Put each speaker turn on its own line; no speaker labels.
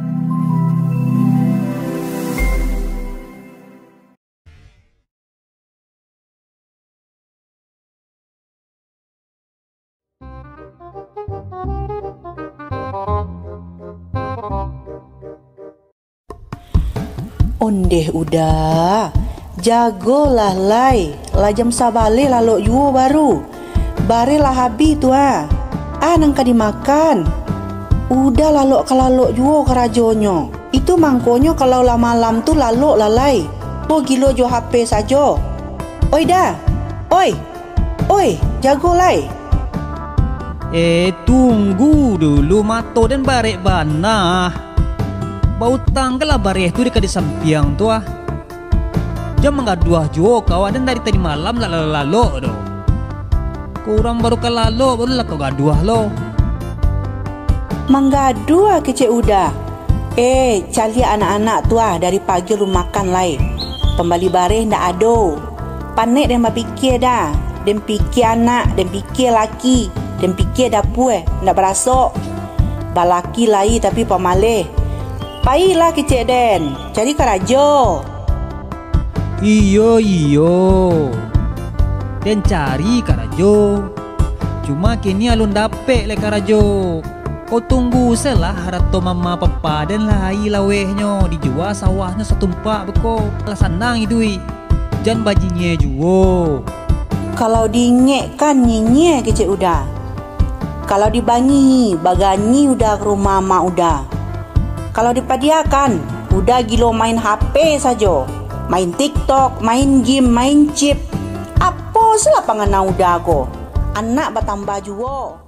Ondeh udah, jagolah lai, lajam sabale lalok yuo baru. Bare lah habi tu nangka dimakan. Udah lalok kalalok yuo kerajonyo. Itu mangkonyo kalau lah malam tu lalok lalai. Po gilo jo HP sajo. Oi dah, oi, jago lai.
Tunggu dulu mato dan barek bana. Bau tanggal bareh tu dekat di sampiang tu Jam menggaduah jo kau dan dari tadi malam lalo do. Kurang baru kalalo baru lah kau gaduah lo.
Menggaduah kecek udah. Cali anak-anak tu dari pagi lu makan lai. Pembali bareh ndak ado. Panik dia pikir dah. Dia pikir anak, dia pikir laki, dia pikir dapur ndak berasok. Balaki lai tapi pamaleh. Pailah kecek den, cari karajo.
Iyo, den cari karajo. Cuma kini alun dapet le karajo. Kau tunggu selah harato mama papa dan lai lawehnya dijual sawahnya setumpak beko. Lah sanang idui. Jan bajinya juo.
Kalau dingek kan nyinye kecek udah. Kalau dibangi, bagani udah ke rumah mak udah. Kalau dipadiakan, udah gilo main HP saja. Main TikTok, main game, main chip. Apa selapangan udah ko. Anak bertambah juo.